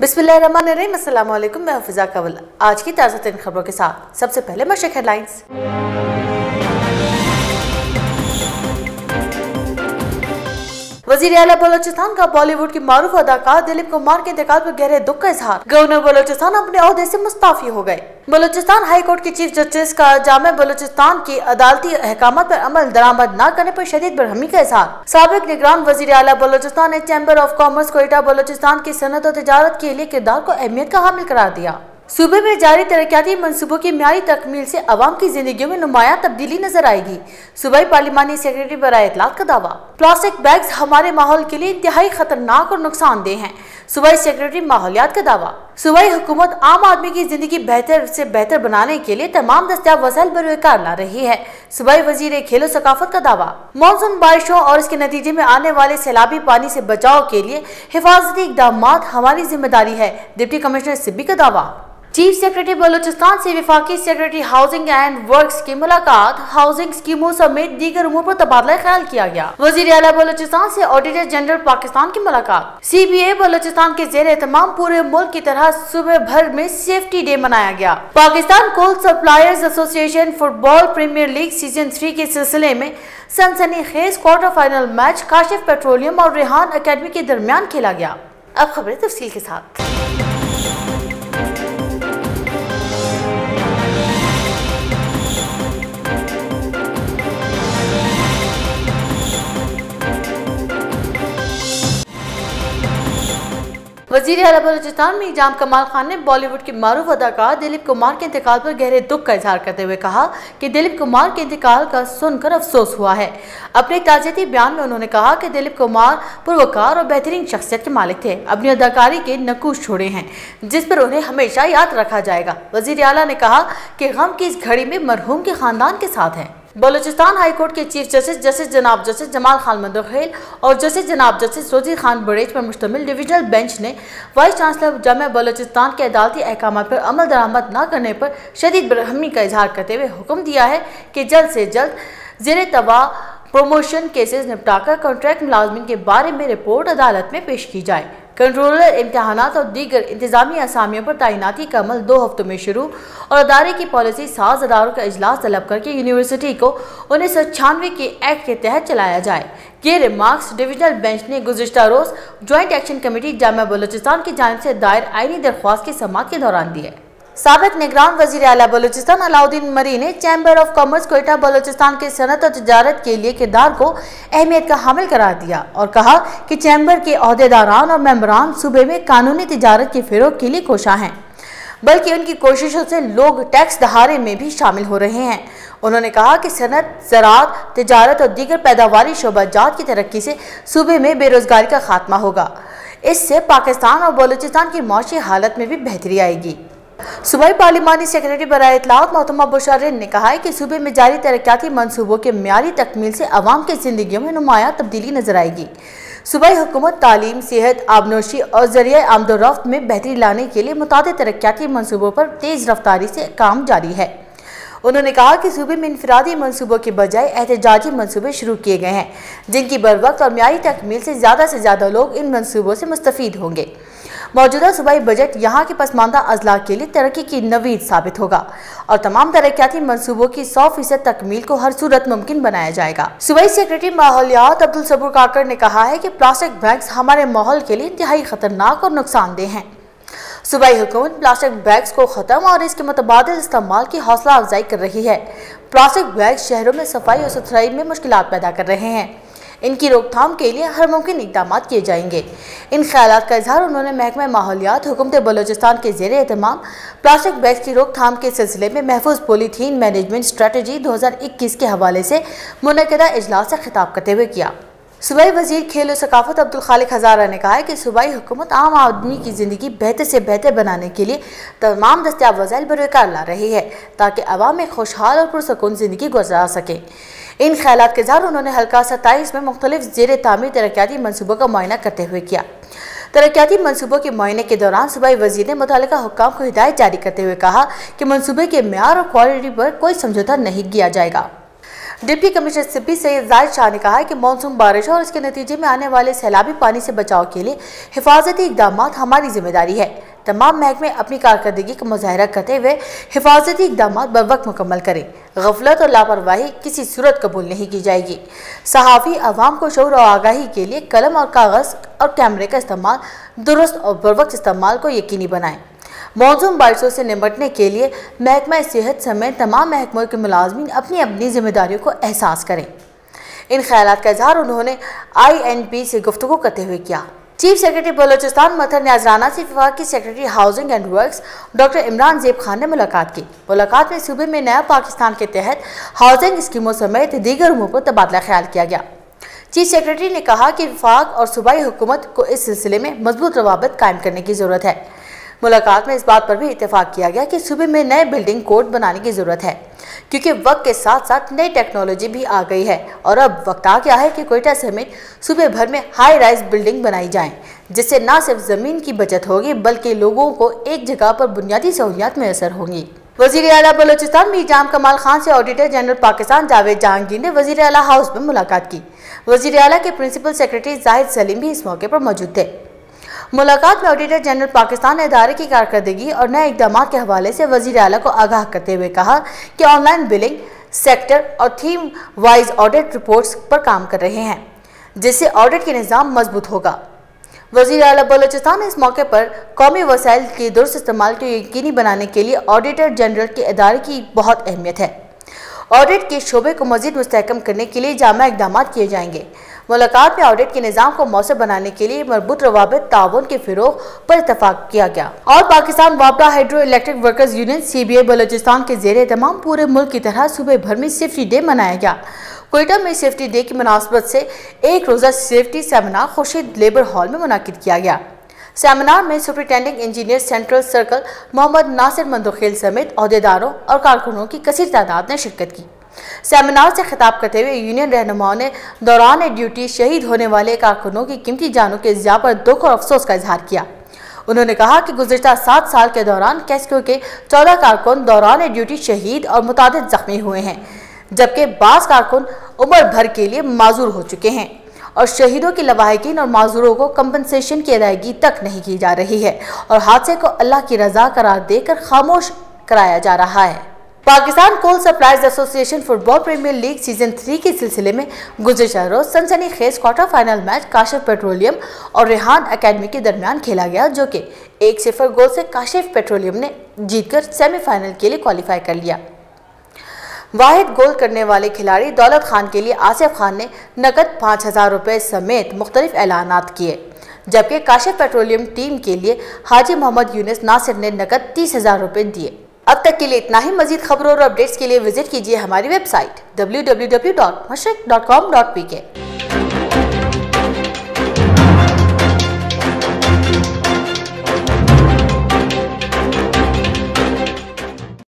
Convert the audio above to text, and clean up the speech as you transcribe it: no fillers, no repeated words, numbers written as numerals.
बिस्मिल्लाहिर्रहमानिर्रहीम। अस्सलाम वालेकुम। मैं हफीजा कवल। आज की ताज़ा तरीन खबरों के साथ सबसे पहले मशक हेडलाइंस। वज़ीर आला बलोचिस्तान का बॉलीवुड की मारूफ अदाकार दिलीप कुमार के इंतकाल पर गहरे दुख का इजहार। गवर्नर बलोचिस्तान अपने ओहदे से मुस्ताफी हो गए। बलोचिस्तान हाई कोर्ट के चीफ जस्टिस का जामे बलोचिस्तान की अदालती अहकाम पर अमल दरामद न करने पर शदीद बरहमी का इजहार। साबिक निगरान वज़ीर आला बलोचिस्तान ने chamber of commerce Quetta Balochistan की सनत और तिजारत के लिए किरदार को अहमियत का हामिल करार दिया। सूबे में जारी तरक्याती मंसूबों की म्यारी तकमील से अवाम की जिंदगी में नुमाया तब्दीली नजर आएगी। सूबाई पार्लिमानी सेक्रेटरी बराए इत्तलात का दावा। प्लास्टिक बैग्स हमारे माहौल के लिए इंतहाई खतरनाक और नुकसानदेह हैं। सूबाई सेक्रेटरी माहौलियात का दावा। सूबाई हुकूमत आम आदमी की जिंदगी बेहतर से बेहतर बनाने के लिए तमाम दस्तियाब वसाइल बरकार ला रही है। सूबाई वजीर खेलो सकाफत का दावा। मानसून बारिशों और इसके नतीजे में आने वाले सैलाबी पानी से बचाव के लिए हिफाजती इकदाम हमारी जिम्मेदारी है। डिप्टी कमिश्नर सिब्बी का दावा। चीफ सेक्रेटरी बलोचिस्तान से वफाकी सेक्रेटरी हाउसिंग एंड वर्क्स की मुलाकात। हाउसिंग स्कीमों समेत दीगर उमूर पर तबादला ख्याल किया गया। वज़ीर आला बलोचिस्तान से ऑडिटर जनरल पाकिस्तान की मुलाकात। CBA बलोचिस्तान के ज़ेरे तमाम पूरे मुल्क की तरह सुबह भर में सेफ्टी डे मनाया गया। Pakistan coal suppliers association football premier league season 3 के सिलसिले में सनसनीखेज quarter final match Kashif petroleum और रेहान अकेडमी के दरमियान खेला गया। अब खबरें तफसील के साथ। वज़ीर आला बलोचिस्तान में जाम कमाल खान ने बॉलीवुड के मारूफ अदाकार दिलीप कुमार के इंतकाल पर गहरे दुख का इजहार करते हुए कहा कि दिलीप कुमार के इंतकाल का सुनकर अफसोस हुआ है। अपने ताज़ियती बयान में उन्होंने कहा कि दिलीप कुमार पुरवकार और बेहतरीन शख्सियत के मालिक थे। अपनी अदाकारी के नकूश छोड़े हैं जिस पर उन्हें हमेशा याद रखा जाएगा। वज़ीर आला ने कहा कि गम की इस घड़ी में मरहूम के खानदान के साथ हैं। बलोचिस्तान हाई कोर्ट के चीफ जस्टिस जनाब जस्टिस जमाल खान मंदखेल और जस्टिस जनाब जस्टिस रोजी खान बड़ेज पर मुश्तमिल डिविजनल बेंच ने वाइस चांसलर जामे बलोचिस्तान के अदालती अहकाम पर अमल दरामद न करने पर शदीद बरहमी का इजहार करते हुए हुक्म दिया है कि जल्द से जल्द ज़ेरे तवा प्रमोशन केसेस निपटाकर कॉन्ट्रैक्ट मुलाजमिन के बारे में रिपोर्ट अदालत में पेश की जाए। कंट्रोलर इम्तहानात और दीगर इंतजामी असामियों पर तैनाती का अमल 2 हफ्तों में शुरू और अदारे की पॉलिसी साज अदारों का इजलास तलब करके यूनिवर्सिटी को 1996 के एक्ट के तहत चलाया जाए। ये रिमार्क्स डिविजनल बेंच ने गुज़िश्ता रोज ज्वाइंट एक्शन कमेटी जामिया बलोचिस्तान की जानिब से दायर आईनी दरख्वास्त की समाअत के दौरान दिए। साबिक निगरान वज़ीर आला बलोचिस्तान अलाउद्दीन मरी ने chamber of commerce Quetta Balochistan के सनत और तिजारत के लिए किरदार को अहमियत का हामिल करार दिया और कहा कि चैम्बर के अहदेदारान और मेंबरान सूबे में कानूनी तिजारत के फ़रोग़ के लिए कोशा हैं, बल्कि उनकी कोशिशों से लोग टैक्स दहारे में भी शामिल हो रहे हैं। उन्होंने कहा कि सनत, ज़राअत, तिजारत और दीगर पैदावारी शोबाजात की तरक्की से सूबे में बेरोजगारी का खात्मा होगा। इससे पाकिस्तान और बलोचिस्तान की मौशी हालत में भी बेहतरी आएगी। सूबाई पार्लिमानी सेक्रेटरी बराए इत्तलात मोहतरमा बुशारिन ने कहा है कि सूबे में जारी तरक्याती मंसूबों के म्यारी तकमील से अवाम की जिंदगियों में नुमाया तब्दीली नजर आएगी। सूबाई हुकूमत तालीम, सेहत, आबनोशी और जरिए आमदोरफ्त में बेहतरी लाने के लिए मुतादिद तरक्याती मंसूबों पर तेज रफ्तारी से काम जारी है। उन्होंने कहा कि सूबे में इनफरादी मंसूबों के बजाय एहतजाजी मंसूबे शुरू किए गए हैं जिनकी बरवक्त और म्यारी तकमील से ज़्यादा लोग इन मंसूबों से मुस्तफ़ीद होंगे। मौजूदा सूबाई बजट यहाँ के पसमानदा अजला के लिए तरक्की की नवीद साबित होगा और तमाम तरक्याती मंसूबों की 100% तकमील को हर सूरत मुमकिन बनाया जाएगा। सूबाई सेक्रेटरी माहौलियात अब्दुल सबूर काकर ने कहा है कि प्लास्टिक बैग्स हमारे माहौल के लिए इंतहाई खतरनाक और नुकसानदेह हैं। सूबाई हुकूमत प्लास्टिक बैग्स को ख़त्म और इसके मुतबादिल इस्तेमाल की हौसला अफजाई कर रही है। प्लास्टिक बैग्स शहरों में सफाई और सुथराई में मुश्किलात पैदा कर रहे हैं। इनकी रोकथाम के लिए हर मुमकिन इक़दाम किए जाएंगे। इन ख्यालात का इजहार उन्होंने महकमा माहौलियात हुकूमत बलोचिस्तान के ज़ेरे एहतमाम प्लास्टिक बैग्स की रोकथाम के सिलसिले में महफूज पॉलीथीन मैनेजमेंट स्ट्रेटजी 2021 के हवाले से मुनक़दा इजलास से खिताब करते हुए किया। सूबाई वज़ीर खेलो सकाफत अब्दुल खालिक हज़ारा ने कहा है कि सूबाई हुकूमत आम आदमी की ज़िंदगी बेहतर से बेहतर बनाने के लिए तमाम दस्तियाब वसाइल बरकार ला रही है ताकि अवाम में खुशहाल और पुरसकून ज़िंदगी गुजार सकें। इन ख्यालात के इज़हार उन्होंने हल्का 27 में मुख्तलिफ ज़ेरे तामीर तरक्याती मंसूबों का मुआयना करते हुए किया। तरक्याती मंसूबों के मुआयने के दौरान सूबाई वज़ीर ने मुतल्लिका हुक्काम को हिदायत जारी करते हुए कहा कि मंसूबे के म्यार और क्वालिटी पर कोई समझौता नहीं किया जाएगा। डिप्टी कमिश्नर सिब्बी सैयद जाहिद शाह ने कहा है कि मानसून बारिश और इसके नतीजे में आने वाले सैलाबी पानी से बचाव के लिए हिफाजती इकदाम हमारी जिम्मेदारी है। तमाम महकमे अपनी कारकर्दगी का मुजाहरा करते हुए हिफाजती इकदाम बर्वक्त मुकम्मल करें। गफलत और लापरवाही किसी सूरत कबूल नहीं की जाएगी। सहाफ़ी अवाम को शऊर और आगाही के लिए कलम और कागज़ और कैमरे का इस्तेमाल दुरुस्त और बर्वक्त इस्तेमाल को यकीनी बनाएं। मौनसून बारिशों से निपटने के लिए महकमा सेहत समेत तमाम महकमों के मुलाजमीन अपनी अपनी जिम्मेदारियों को एहसास करें। इन ख्यालात का इजहार उन्होंने INP से गुफ्तगू करते हुए किया। चीफ सेक्रेटरी बलोचिस्तान मथर न्याज राना से विभाग की secretary housing and works doctor Imran Zeb Khan ने मुलाकात की। मुलाकात में सूबे में नया पाकिस्तान के तहत हाउसिंग स्कीमों समेत दीगर उमूर पर तबादला ख्याल किया गया। चीफ सेक्रेटरी ने कहा कि विफाक और सूबाई हुकूमत को इस सिलसिले में मजबूत रवाबत कायम करने की ज़रूरत है। मुलाकात में इस बात पर भी इत्तेफाक किया गया कि सूबे में नए बिल्डिंग कोड बनाने की ज़रूरत है, क्योंकि वक्त के साथ साथ नई टेक्नोलॉजी भी आ गई है और अब वक्त आ गया है कि कोयटा समेत सूबे भर में हाई राइज बिल्डिंग बनाई जाएं, जिससे न सिर्फ ज़मीन की बचत होगी बल्कि लोगों को एक जगह पर बुनियादी सहूलियात मैसर होंगी। वज़ीर आला बलोचिस्तान मीर जाम कमाल खान से ऑडिटर जनरल पाकिस्तान जावेद जहांगीर ने वज़ीर आला हाउस में मुलाकात की। वज़ीर आला के प्रिंसिपल सेक्रेटरी जाहिद सलीम भी इस मौके पर मौजूद थे। मुलाकात में ऑडिटर जनरल पाकिस्तान ने इदारे की कारकर्दगी और नए इक़दामात के हवाले से वज़ीर आला को आगाह करते हुए कहा कि ऑनलाइन बिलिंग सेक्टर और थीम वाइज ऑडिट रिपोर्ट्स पर काम कर रहे हैं, जिससे ऑडिट के निज़ाम मजबूत होगा। वज़ीर आला बलोचिस्तान ने इस मौके पर कौमी वसाइल के दुरुस्त इस्तेमाल को यकीनी बनाने के लिए ऑडिटर जनरल के इदारे की बहुत अहमियत है। ऑडिट के शोबे को मज़ीद मुस्तहकम करने के लिए जामा इक़दाम किए जाएंगे। मुलाकात में ऑडिट के निज़ाम को मौसर बनाने के लिए मरबूत रवाबित ताउन के फ़िरोग पर इत्तफाक किया गया। और पाकिस्तान वापडा hydro electric workers union CBA Balochistan के ज़ेरे तमाम पूरे मुल्क की तरह सूबे भर में सेफ्टी डे मनाया गया। कोयटा में सेफ्टी डे की मुनासबत से एक रोज़ा safety seminar Khurshid labour hall में मुनाकिद किया गया। सेमिनार में superintending engineer central circle Mohammad Nasir Mandokhel समेत अहदेदारों और कारकुनों की कसीर तादाद ने शिरकत की। सेमिनार से खिताब करते हुए यूनियन रहनुमाओं ने दौरान ड्यूटी शहीद होने वाले कारकुनों की कीमती जानों के ज़िया पर दुख और अफसोस का इजहार किया। उन्होंने कहा कि गुज़िश्ता 7 साल के दौरान कैस्को के 14 कारकुन दौरान ड्यूटी शहीद और मुतादिद जख्मी हुए हैं, जबकि 12 कारकुन उम्र भर के लिए माजूर हो चुके हैं और शहीदों के लवाहिकीन और माजूरों को कंपनसेशन की अदायगी तक नहीं की जा रही है और हादसे को अल्लाह की रजा करार देकर खामोश कराया जा रहा है। Pakistan coal supplies association football premier league season 3 के सिलसिले में गुज़िश्ता रोज सनसनीखेज quarter final match Kashif petroleum और रेहान एकेडमी के दरमियान खेला गया, जो कि 1-0 गोल से काशिफ पेट्रोलियम ने जीतकर सेमीफाइनल के लिए क्वालिफाई कर लिया। वाहिद गोल करने वाले खिलाड़ी दौलत खान के लिए आसिफ खान ने नकद 5000 रुपये समेत मुख्तलिफ ऐलानात किए, जबकि काशिफ पेट्रोलियम टीम के लिए हाजी मोहम्मद यूनिस नासिर ने नकद 30,000 रुपये दिए। अब तक के लिए इतना ही। मजीद खबरों और अपडेट्स के लिए विजिट कीजिए हमारी वेबसाइट www.mashriq.com.pk।